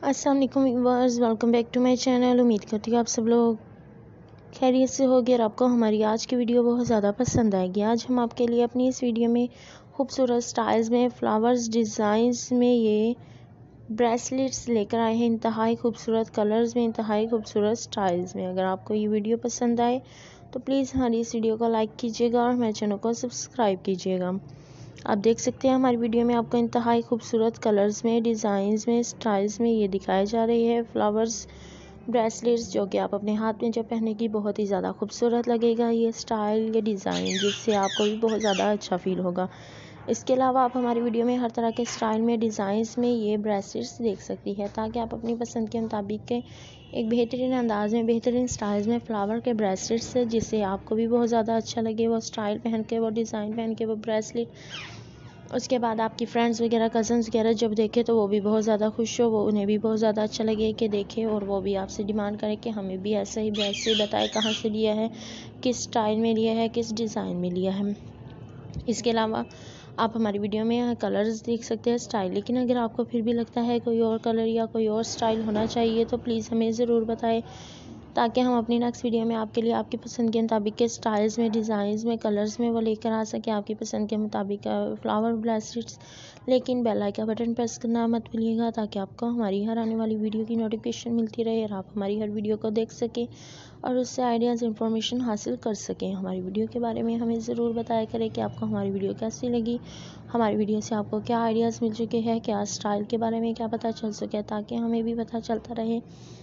अस्सलाम वालेकुम viewers, welcome back to my channel. उम्मीद करती हूँ आप सब लोग खैरियत से होगी और आपको हमारी आज की वीडियो बहुत ज़्यादा पसंद आएगी। आज हम आपके लिए अपनी इस वीडियो में खूबसूरत स्टाइल्स में फ्लावर्स डिज़ाइंस में ये ब्रेसलेट्स लेकर आए हैं, इंतहाई खूबसूरत कलर्स में, इंतहाई खूबसूरत स्टाइल्स में। अगर आपको ये वीडियो पसंद आए तो प्लीज़ हमारी इस वीडियो को लाइक कीजिएगा और हमारे चैनल को सब्सक्राइब कीजिएगा। आप देख सकते हैं हमारी वीडियो में आपको इंतहाई खूबसूरत कलर्स में, डिज़ाइंस में, स्टाइल्स में ये दिखाए जा रही है फ्लावर्स ब्रेसलेट्स, जो कि आप अपने हाथ में जब पहनेगी बहुत ही ज़्यादा खूबसूरत लगेगा ये स्टाइल, ये डिज़ाइन, जिससे आपको भी बहुत ज़्यादा अच्छा फील होगा। इसके अलावा आप हमारी वीडियो में हर तरह के स्टाइल में, डिज़ाइंस में ये ब्रेसलेट्स देख सकती है, ताकि आप अपनी पसंद के मुताबिक के एक बेहतरीन अंदाज में, बेहतरीन स्टाइल्स में फ्लावर के ब्रेसलेट्स है, जिससे आपको भी बहुत ज़्यादा अच्छा लगे वो स्टाइल पहन के, वो डिज़ाइन पहन के, वो ब्रेसलेट। उसके बाद आपकी फ्रेंड्स वगैरह, कज़न्स वगैरह जब देखें तो वो भी बहुत ज़्यादा खुश हो, वो उन्हें भी बहुत ज़्यादा अच्छा लगे कि देखें, और वो भी आपसे डिमांड करें कि हमें भी ऐसा ही ब्रेसलेट बताएं कहाँ से लिया है, किस स्टाइल में लिया है, किस डिज़ाइन में लिया है। इसके अलावा आप हमारी वीडियो में कलर्स देख सकते हैं, स्टाइल, लेकिन अगर आपको फिर भी लगता है कोई और कलर या कोई और स्टाइल होना चाहिए तो प्लीज़ हमें ज़रूर बताएं, ताकि हम अपनी नेक्स्ट वीडियो में आपके लिए आपकी पसंद के मुताबिक के स्टाइल्स में, डिज़ाइंस में, कलर्स में वो लेकर आ सकें आपकी पसंद के मुताबिक फ्लावर ब्रेसलेट्स। लेकिन बेल आइकन का बटन प्रेस करना मत भूलिएगा, ताकि आपको हमारी हर आने वाली वीडियो की नोटिफिकेशन मिलती रहे और आप हमारी हर वीडियो को देख सकें और उससे आइडियाज़, इंफॉर्मेशन हासिल कर सकें। हमारी वीडियो के बारे में हमें ज़रूर बताया करें कि आपको हमारी वीडियो कैसी लगी, हमारी वीडियो से आपको क्या आइडियाज़ मिल चुके हैं, क्या स्टाइल के बारे में क्या पता चल सके, ताकि हमें भी पता चलता रहे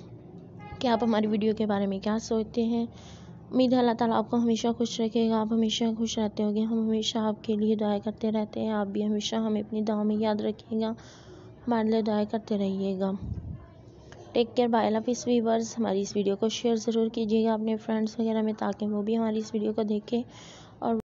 कि आप हमारी वीडियो के बारे में क्या सोचते हैं। उम्मीद है अल्लाह ताला आपको हमेशा खुश रखेगा, आप हमेशा खुश रहते होंगे। हम हमेशा आपके लिए दुआ करते रहते हैं, आप भी हमेशा हमें अपनी दुआ में याद रखिएगा, हमारे लिए दुआ करते रहिएगा। टेक केयर, बाय, अल्लाह हाफिज़ व्यूअर्स। हमारी इस वीडियो को शेयर ज़रूर कीजिएगा अपने फ्रेंड्स वगैरह में, ताकि वो भी हमारी इस वीडियो को देखें और